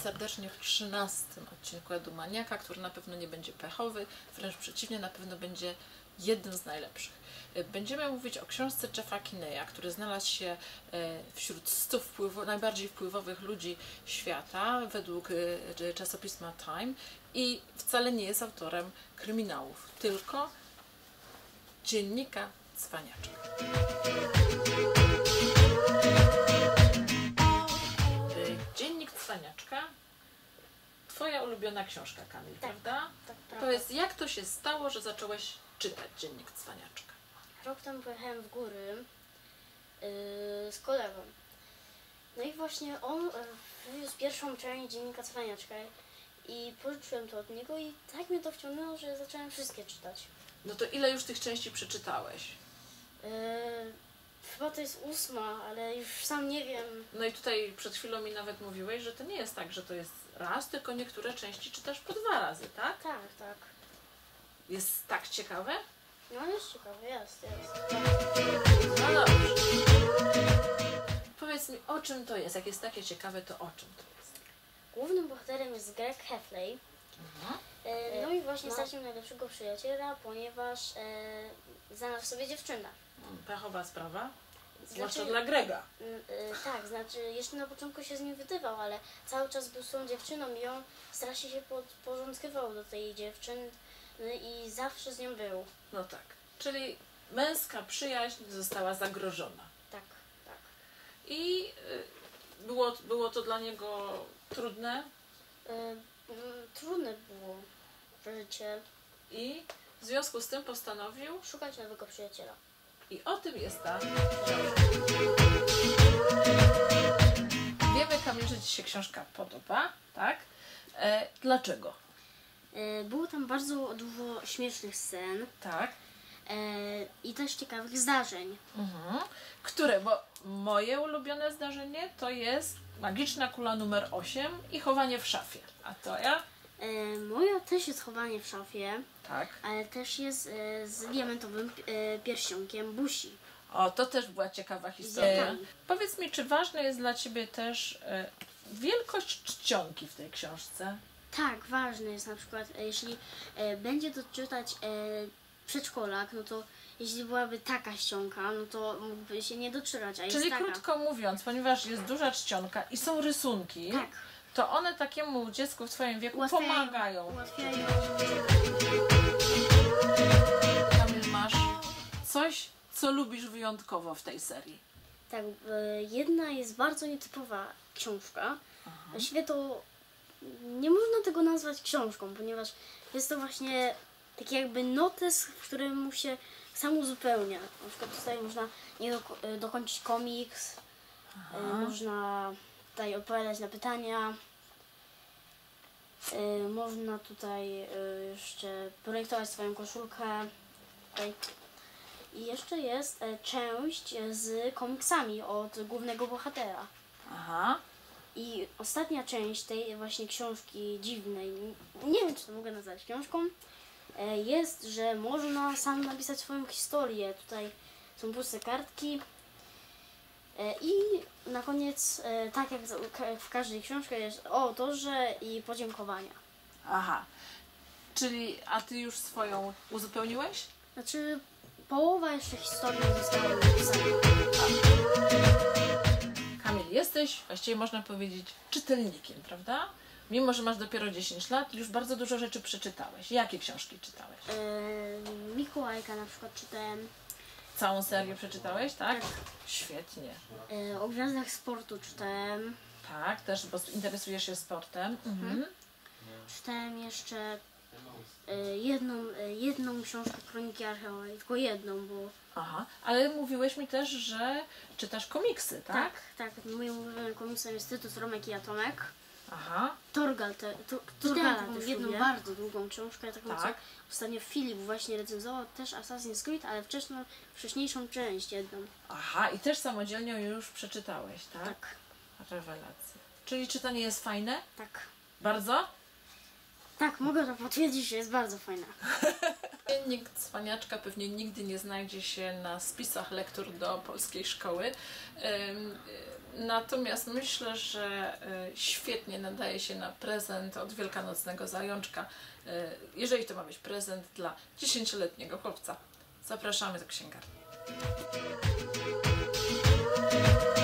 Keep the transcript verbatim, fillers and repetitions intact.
serdecznie w trzynastym odcinku Edumaniaka, który na pewno nie będzie pechowy, wręcz przeciwnie, na pewno będzie jednym z najlepszych. Będziemy mówić o książce Jeffa Kinneya, który znalazł się wśród stu wpływu, najbardziej wpływowych ludzi świata według czasopisma Time i wcale nie jest autorem kryminałów, tylko dziennika cwaniaczka. Dziennik cwaniaczka, twoja ulubiona książka, Kamil, tak, prawda? Tak, prawda. Powiedz, jak to się stało, że zacząłeś czytać dziennik cwaniaczka? Rok temu pojechałem w góry yy, z kolegą. No i właśnie on yy, wywiózł pierwszą część dziennika cwaniaczka i pożyczyłem to od niego i tak mnie to wciągnęło, że zacząłem wszystkie czytać. No to ile już tych części przeczytałeś? Yy, chyba to jest ósma, ale już sam nie wiem. No i tutaj przed chwilą mi nawet mówiłeś, że to nie jest tak, że to jest raz, tylko niektóre części czytasz po dwa razy, tak? Tak, tak. Jest tak ciekawe? No jest ciekawe, jest, jest. No dobrze. Powiedz mi, o czym to jest? Jak jest takie ciekawe, to o czym to jest? Głównym bohaterem jest Greg Heffley. Mhm. E, no i właśnie No. stracił najlepszego przyjaciela, ponieważ e, znalazł sobie dziewczynę. Pechowa sprawa? Zwłaszcza Znaczy- dla Grega. Mm, e, tak, znaczy jeszcze na początku się z nim wydawał, ale cały czas był z tą dziewczyną i on strasznie się podporządkował do tej dziewczyny i zawsze z nią był. No tak. Czyli męska przyjaźń została zagrożona. Tak, tak. I y, było, było to dla niego trudne E, mm, trudne było życie, i w związku z tym postanowił, szukać nowego przyjaciela. i o tym jest ta książka. Wiemy, Kamil, że Ci się książka podoba, tak? E, dlaczego? E, było tam bardzo dużo śmiesznych scen Tak. e, i też ciekawych zdarzeń. Mhm. Które? Bo moje ulubione zdarzenie to jest magiczna kula numer osiem i chowanie w szafie. A to ja? E, moja też jest chowanie w szafie, Tak. ale też jest e, z diamentowym e, pierścionkiem busi. O, to też była ciekawa historia. Zjadami. Powiedz mi, czy ważna jest dla Ciebie też e, wielkość czcionki w tej książce? Tak, ważne jest na przykład, e, jeśli e, będzie to czytać e, przedszkolak, no to jeśli byłaby taka ściąga, no to mógłby się nie doczytać, a jest Czyli taka. krótko mówiąc, ponieważ jest duża czcionka i są rysunki, Tak. to one takiemu dziecku w Twoim wieku Ułatwiają- pomagają. Ułatwiają. Kamil, masz coś, co lubisz wyjątkowo w tej serii? Tak, e, jedna jest bardzo nietypowa książka. Właściwie to nie można tego nazwać książką, ponieważ jest to właśnie taki jakby notes, w którym mu się sam uzupełnia. Na przykład tutaj można nie doko- e, dokończyć komiks, e, można tutaj odpowiadać na pytania, e, można tutaj e, jeszcze projektować swoją koszulkę. Tutaj. I jeszcze jest e, część z komiksami od głównego bohatera. Aha. I ostatnia część tej właśnie książki dziwnej, nie wiem, czy to mogę nazwać książką, e, jest, że można sam napisać swoją historię. Tutaj są puste kartki. E, I na koniec, e, tak jak za- ka- w każdej książce, jest o autorze i podziękowania. Aha. Czyli, a Ty już swoją uzupełniłeś? Znaczy, połowa jeszcze historii nie została napisana. Kamil, jesteś, właściwie można powiedzieć, czytelnikiem, prawda? Mimo, że masz dopiero dziesięć lat, już bardzo dużo rzeczy przeczytałeś. Jakie książki czytałeś? E, Mikołajka na przykład czytałem, Całą serię przeczytałeś, tak? Tak. Świetnie. e, o gwiazdach sportu czytałem, Tak, też, bo interesujesz się sportem. Mhm. czytałem jeszcze e, jedną, e, jedną książkę Kroniki Archeowej, tylko jedną, bo Aha, ale mówiłeś mi też, że czytasz komiksy, tak? tak, tak, moim ulubionym komiksem jest Tytus, Romek i Atomek. Aha, Torgal, te, to, Torgala czytałem taką też jedną lubię. bardzo długą książkę, taką Tak. co ostatnio Filip właśnie recenzował, też Assassin's Creed, ale wcześniej, wcześniejszą część jedną. aha, i też samodzielnie już przeczytałeś, tak? Tak, Rewelacja. Czyli czytanie jest fajne? tak. Bardzo? Tak, mogę to potwierdzić, że jest bardzo fajna. Dziennik Cwaniaczka pewnie nigdy nie znajdzie się na spisach lektur do polskiej szkoły. Ym, Natomiast myślę, że y, świetnie nadaje się na prezent od Wielkanocnego Zajączka. Y, Jeżeli to ma być prezent dla dziesięcioletniego chłopca. Zapraszamy do księgarni.